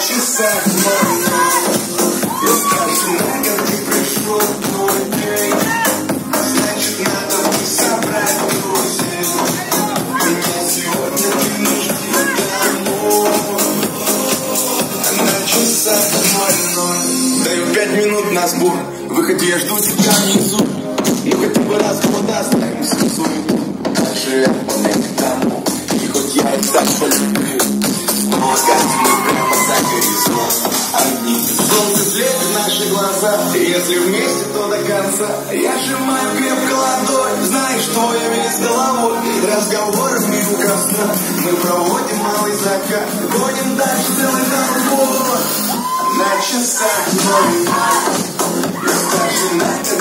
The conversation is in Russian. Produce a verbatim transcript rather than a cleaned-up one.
часах ноль ноль. Я скажу, на как ты пришел твой день. Значит, надо бы собрать друзей. Меня сегодня ты не жди домой. На часах ноль ноль. Даю пять минут на сбор. Выходи, я жду тебя внизу. Ну хотя бы раз в год оставим всю суету. Даже я к тому. И хоть я и так полюблю, но скажем мы прямо за горизонт. Одни солнце слепит наши глаза. Если вместе, то до конца. Я сжимаю крепко ладонь. Знаешь, твой весь головой. Разговорами у костра. Мы проводим малый закат. Гоним дальше целый дорогу. На часах ноль ноль. Я старше на